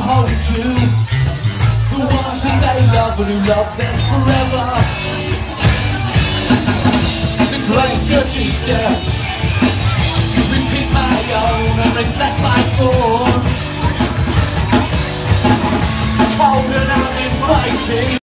hold you, the ones that they love and who love them forever. The place dirty steps, repeat my own and reflect my thoughts. Cold and uninviting.